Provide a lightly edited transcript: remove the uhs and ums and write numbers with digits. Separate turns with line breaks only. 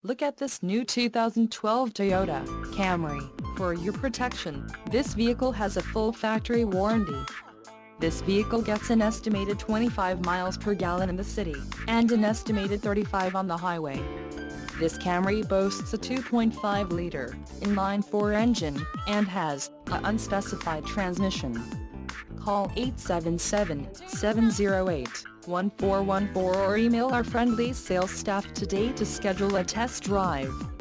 Look at this new 2012 Toyota Camry. For your protection, this vehicle has a full factory warranty. This vehicle gets an estimated 25 miles per gallon in the city, and an estimated 35 on the highway. This Camry boasts a 2.5-liter inline-4 engine, and has an unspecified transmission. Call 877-708-1414 or email our friendly sales staff today to schedule a test drive.